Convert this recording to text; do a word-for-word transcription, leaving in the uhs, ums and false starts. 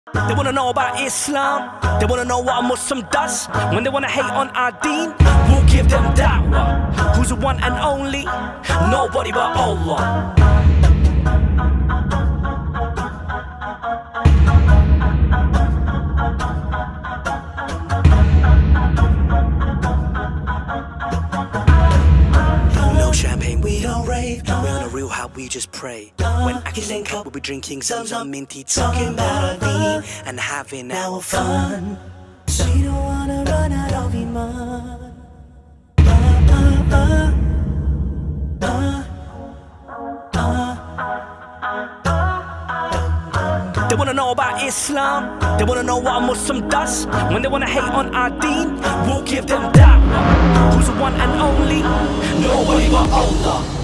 They wanna know about Islam, they wanna know what a Muslim does. When they wanna hate on our deen, we'll give them da'wah. Who's the one and only? Nobody but Allah. No champagne, we don't rave. We're on a real how we just pray. When Aki link up, we'll be drinking some some minty, talking about our deen and having our fun. We don't wanna run out of iman. Uh, uh, uh, uh, uh. They wanna know about Islam, they wanna know what a Muslim does. When they wanna hate on our deen, we'll give them da'wah. Who's the one and only? Nobody but Allah.